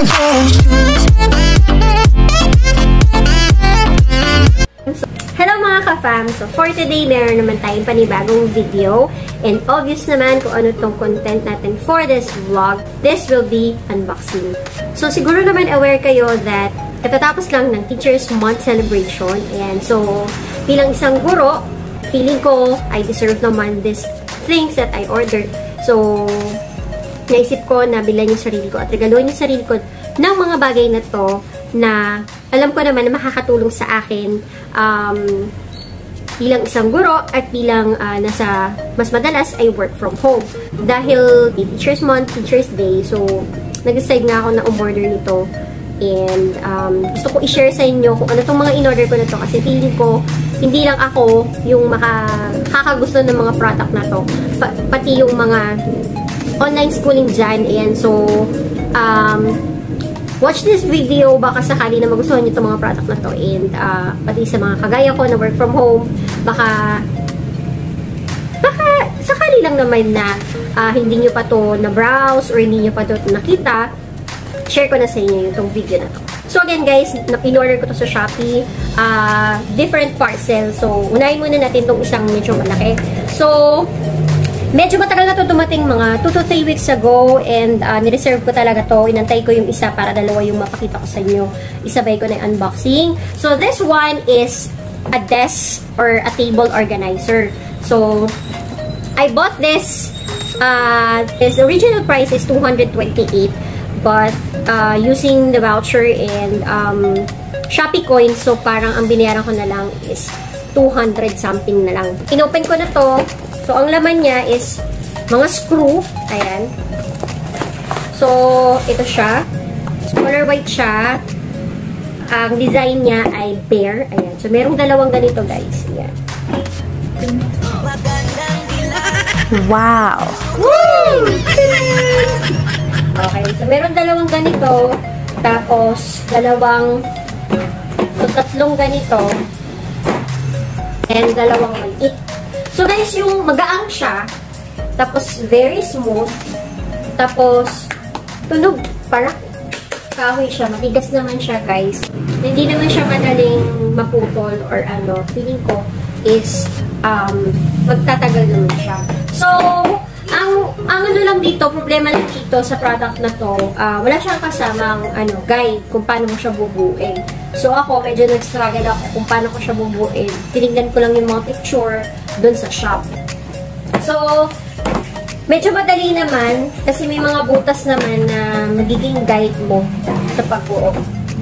Hello mga ka-fam! So for today, meron naman tayong panibagong video. And obvious naman kung ano tong content natin for this vlog. This will be unboxing. So siguro naman aware kayo that katatapos lang ng Teachers Month celebration. And so bilang isang guro, feeling ko I deserve naman these things that I ordered. So naisip ko na bilan yung sarili ko at regaluhin yung sarili ko ng mga bagay na to na alam ko naman na makakatulong sa akin bilang isang guro at bilang nasa mas madalas ay work from home. Dahil Teachers Month, Teachers Day, so nag-decide nga ako na umorder nito. And gusto ko i-share sa inyo kung ano itong mga in-order ko na to kasi feeling ko hindi lang ako yung makakagusto ng mga product na to. Pati yung mga online schooling dyan. Ayan, so watch this video, baka sakali na magustuhan nyo itong mga product na to. And pati sa mga kagaya ko na work from home, baka sakali lang naman na hindi nyo pa to na-browse or hindi nyo pa to nakita, share ko na sa inyo yung video na to. So again guys, in-order ko to sa Shopee, different parcel. So unahin muna natin itong isang medyo malaki. So medyo matagal na to dumating, mga 2 to 3 weeks ago, and nireserve ko talaga to. Inantay ko yung isa para dalawa yung mapakita ko sa inyo. Isabay ko na yung unboxing. So this one is a desk or a table organizer. So I bought this. Its original price is 228, but using the voucher and Shopee coins, so parang ang binayaran ko na lang is 200 something na lang. Inopen ko na to. So, ang laman niya is mga screw. Ayan. So, ito siya. Color white siya. Ang design niya ay bear. Ayan. So, merong dalawang ganito, guys. Ayan. Wow! Woo! Okay. So, meron dalawang ganito. Tapos, tatlong ganito. And dalawang maliit. So guys, yung magaang siya, tapos very smooth, tapos tunog, parang kahoy siya, matigas naman siya guys. Hindi naman siya madaling maputol or ano, feeling ko is magtatagal naman siya. So, ang ano lang dito, problema lang dito sa product na to, wala siyang kasamang guide kung paano mo siya bubuin. So ako, medyo nag-struggle ako kung paano ko siya bubuin. Tinignan ko lang yung mga picture dun sa shop. So, medyo madali naman kasi may mga butas naman na magiging guide mo sa pagbuo.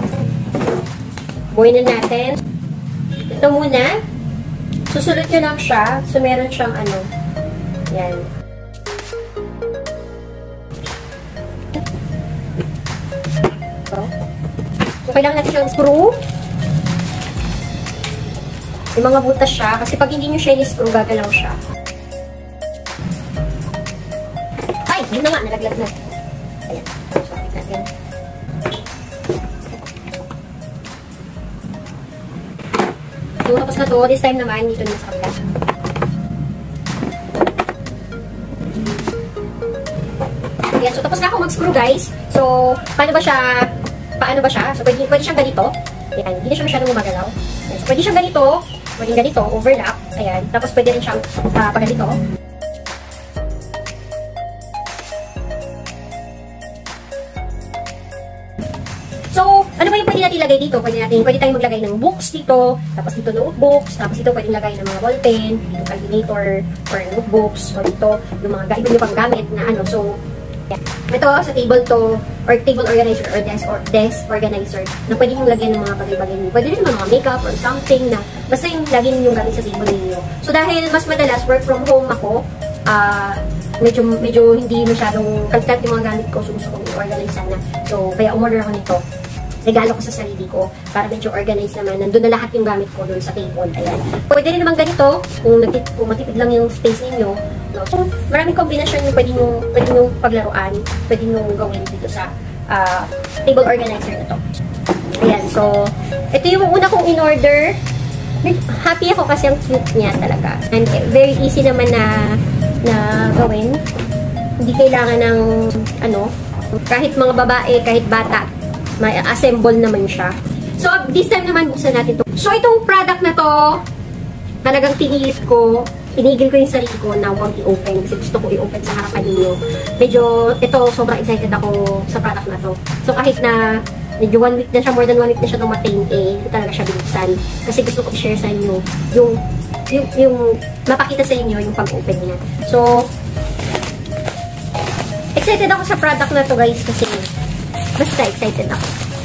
Buuin na natin. Ito muna. Susunod nyo lang siya. So, meron siyang yan. So, kailangan natin siyang screw. May mga butas siya. Kasi pag hindi nyo siya ni-screw, gagalaw siya. Ay! Yun na nga, nalaglag na. Ayan. So, natin. So, tapos na to. This time naman, dito na sa kabila. Ayan. So, tapos na ako mag-screw, guys. So, paano ba siya? So, pwede siyang ganito. Ayan, hindi na siya masyadong gumagalaw. Ayan, so, pwede siyang ganito, pwede ganito, overlap. Ayan, tapos pwede rin siyang pag-ganito. So, ano ba yung pwede natin ilagay dito? Pwede tayong maglagay ng books dito, tapos dito notebooks, tapos dito pwede lagay ng mga ballpen, dito calculator, or notebooks, o dito yung mga iba nyo pang gamit na so, yeah. Ito, sa table to, or table organizer, or desk organizer, na pwede yung lagyan ng mga bagay-bagay niyo. Pwede rin mga makeup or something na, basta yung lagyan yung gamit sa table niyo. So, dahil mas madalas work from home ako, medyo hindi masyadong kaltat yung mga gamit ko, so gusto kong i-organize sana. So, kaya umorder ako nito. Regalo ko sa sarili ko para medyo organized naman. Nandun na lahat yung gamit ko doon sa table. Ayan. Pwede rin naman ganito kung matipid lang yung space ninyo. No? So, maraming kombinasyon yung pwede nyo paglaruan. Pwede nyo gawin dito sa table organizer na to. Ayan. So, ito yung una kong in-order. Happy ako kasi ang cute niya talaga. And very easy naman na gawin. Hindi kailangan ng Kahit mga babae, kahit bata, may assemble naman siya. So, this time naman, buksan natin to. So, itong product na to, talagang tinigil ko yung sarili ko na huwag i-open kasi gusto ko i-open sa harapan ninyo. Medyo, ito, sobrang excited ako sa product na to. So, kahit na medyo 1 week na siya, more than 1 week na siya dumating, hindi talaga siya binuksan. Kasi gusto ko i-share sa inyo yung mapakita sa inyo yung pag-open niya. So, excited ako sa product na to guys kasi basta excited ako.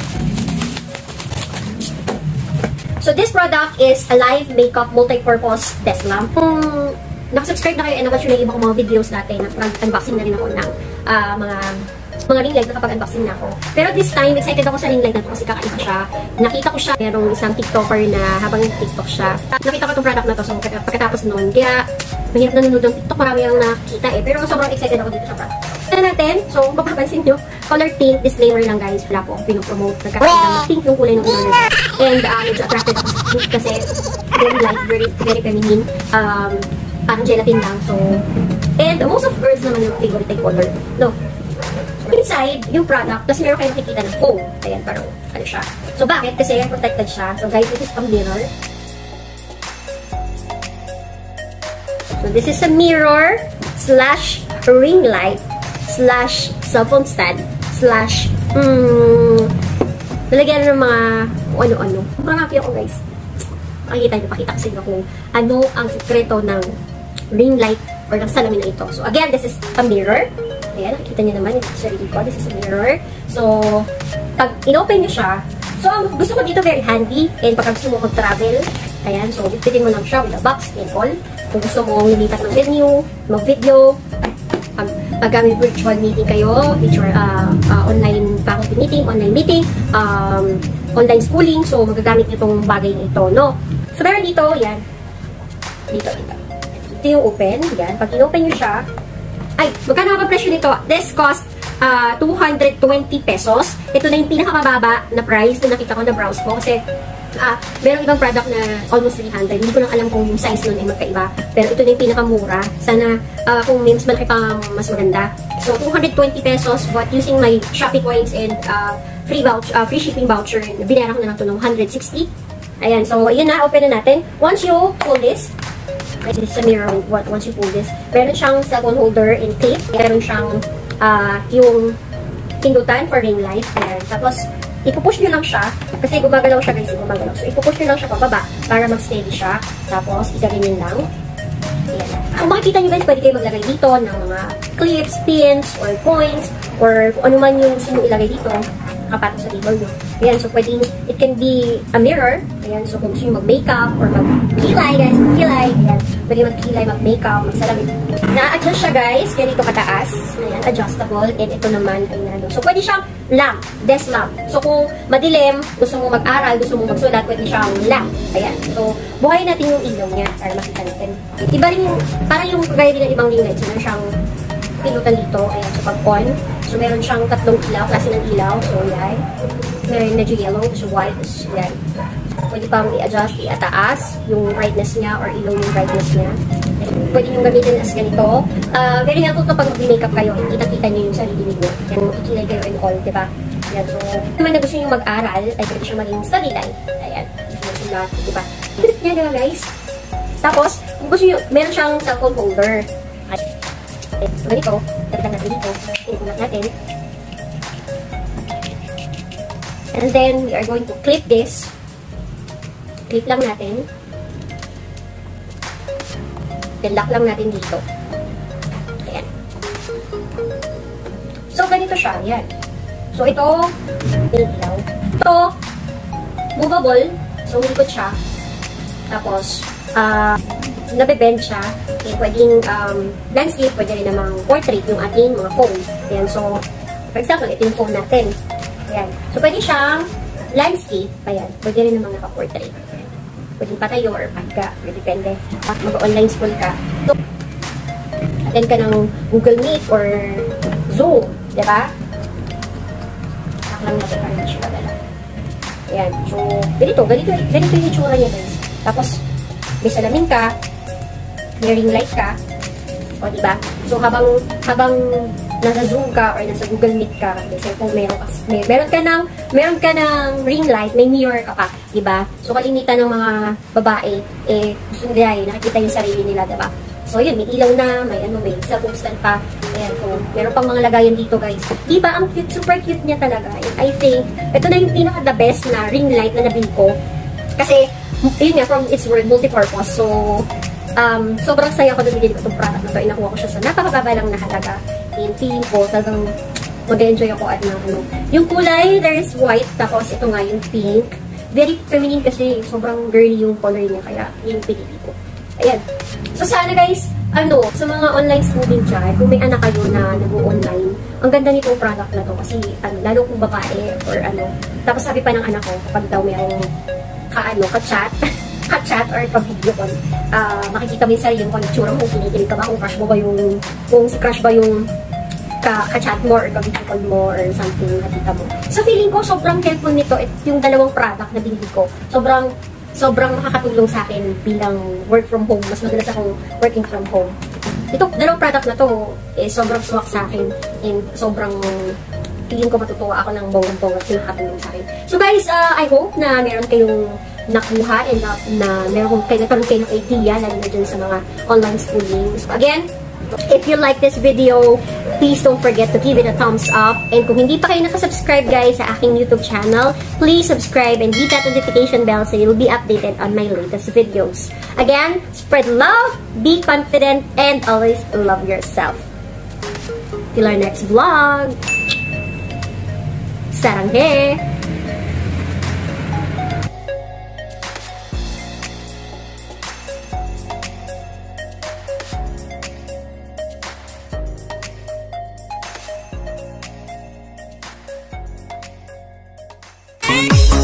So, this product is Alive Makeup Multi-Purpose Desk Lamp. Kung nakasubscribe na kayo and na-watch nyo na yung ibang mga videos natin, nag-unboxing na rin ako ng mga ring light, nakapag-unboxing na ako. Pero this time, excited ako sa ring light na to kasi kakaiba siya. Nakita ko siya, merong isang TikToker na habang TikTok siya. Nakita ko itong product na to, so pagkatapos nun, kaya mahirap na nanood ng TikTok, marami ang nakikita eh. Pero sobrang excited ako dito sa product. Ito natin, so mapapansin nyo, color tint, disclaimer lang guys, wala po akong pinopromote. Nagkakaroon ng pink yung kulay ng color. And medyo attracted ako sa pink kasi very light, very feminine. Parang gelatin lang, so. And most of girls naman yung favorite color. No. Inside, yung product, tapos meron kayo nakikita ng foam. Ayan, parang, ano siya. So, bakit? Kasi protected siya. So, guys, this is a mirror. So, this is a mirror slash ring light slash cellphone stand slash nalagyan ng mga ano-ano. Sobrang happy ako, guys. Pakita ko sa inyo kung ano ang sekreto ng ring light or ng salamin na ito. So, again, this is a mirror. Ayan, nakikita niyo naman yung sarili ko. This is a mirror. So, pag in-open niyo siya, so, ang gusto ko dito very handy. And pag gusto mo mag-travel, ayan, so, bitbitin mo lang siya with a box and all. Kung gusto mo lumipat ng venue, mag-video, pag may virtual meeting kayo, online faculty meeting, online meeting, online schooling, so, magagamit niyo itong bagay na ito, no? So, meron dito, yan. Dito. Ito yung open, yan. Pag in-open niyo siya, ay, magkano ang presyo nito? This cost 220 pesos. Ito na yung pinakamababa na price na nakita ko na browse ko. Kasi, merong ibang product na almost 300. Hindi ko lang alam kung yung size nun ay magkaiba. Pero ito na yung pinakamura. Sana, kung may mas malaki pang mas maganda. So, 220 pesos. But using my Shopee coins and free shipping voucher, binayaran ko na lang ito ng 160. Ayan. So, ayan na. Open na natin. Once you pull this, this is a mirror once you pull this. Meron siyang cellphone holder and tape. Meron siyang yung pindutan for ring light. Ayan. Tapos, ipupush nyo lang siya. Kasi gumagalaw siya guys. Gumagalaw. So, ipupush nyo lang siya pababa para mag-steady siya. Tapos, igaganyan lang. Ayan. Kung makikita nyo guys, pwede kayo maglagay dito ng mga clips, pins, or coins, or kung ano man yung gusto nyo ilagay dito. Kapatong sa table nyo. Ayan, so pwedeng, it can be a mirror. Ayan, so kung gusto nyo mag-makeup or mag-kilay, guys, mag-kilay. Ayan, pwede mag-kilay, mag-makeup, mag-salamin. Na-adjust siya, guys. Ganito kataas. Ayan, adjustable. And ito naman ay nandun. So, pwede siyang lamp, desk lamp. So, kung madilim, gusto mo mag-aral, gusto mo magsulat, pwede siyang lamp. Ayan, so, buhayin natin yung ilaw niya para makita natin. Iba rin yung, parang yung gaya din ng ibang ring light. So, meron siyang pinutan dito. Ayan, so pag-on. So, meron siyang tatlong ilaw, klase ng ilaw. So, yan. Meron medyo yellow, so white. So, yan. Pwede pang i-adjust, i-ataas yung brightness niya or ilaw yung brightness niya. Pwede nyo gamitin as ganito. Very helpful to pag mag-makeup kayo. Kita-kita nyo yung sarili niyo. Yan, ikilay kayo and all, diba? Yan, so, naman na gusto nyo mag-aral, ay pwede siya maging study light. Ayan. Sulat, diba? Yan, diba guys? Tapos, kung gusto nyo, meron siyang cellphone holder. So, ganito. Dagdag natin dito. Inulat natin. And then, we are going to clip this. Clip lang natin. Then, lock lang natin dito. Ayan. So, ganito siya. Ayan. So, ito, ilaw. Ito, movable. So, ulikot siya. Tapos, nabibend siya. Okay, pwedeng landscape, pwede rin namang portrait yung ating mga phone. Ayan, so, for example, ito yung phone natin. Ayan. So, pwede siyang landscape. Ayan, pwede rin namang naka-portrait. Pwede patayo or pagka. Depende. Mag-online school ka. So, attend ka ng Google Meet or Zoom. Diba? Tak lang natin para hindi siya magala. Ayan. So, ganito yung itsura niya, guys. Tapos, may salamin ka, may ring light ka, o diba? So, habang nasa Zoom ka or nasa Google Meet ka, kasi kung meron ka ng ring light, may mirror ka pa, diba? So, kalimitan ng mga babae, gusto nila nakikita yung sarili nila, diba? So, yun, may ilaw na, may cellphone stand pa. Ayan, so, meron pang mga lagayan dito, guys. Diba, ang cute, super cute niya talaga. And I think, ito na yung pinaka-the best na ring light na nabili ko. Kasi, yun nga, from its word, multi-purpose. So, sobrang saya ko na binili ko itong product na ito. Inakuha ko siya sa napakababa lang na halaga. And feeling ko, talagang mag-enjoy ako at yung kulay, there is white, tapos ito nga yung pink. Very feminine kasi, sobrang girly yung color niya, kaya yung pinili ko. Ayan. So, sana guys, sa mga online schooling dyan, kung may anak kayo na nag-online, ang ganda nitong product na to kasi, lalo kung babae or tapos sabi pa ng anak ko, kapag daw mayroong ka-chat, ka-chat or ka-video call, makikita mo yung sarili mo kung itsura mo, kinikilig ka ba, kung crush mo ba kung si crush ba yung ka-chat mo or ka-video call mo or something nakita mo. So, feeling ko, sobrang helpful nito, yung dalawang product na binili ko. Sobrang makakatulong sa akin bilang work from home. Mas madalas akong working from home. Ito, dalawang product na to, sobrang swak sa akin. And sobrang feeling ko matutuwa ako ng bonggang-bonggang kasi nakatulong sa akin. So guys, I hope na meron kayong nakuha and na meron kayo ng idea lalo na dyan sa mga online schooling. So again, if you like this video, please don't forget to give it a thumbs up. And kung hindi pa kayo nakasubscribe guys sa aking YouTube channel, please subscribe and hit that notification bell so you'll be updated on my latest videos. Again, spread love, be confident, and always love yourself. Till our next vlog. Saranghe! Hey.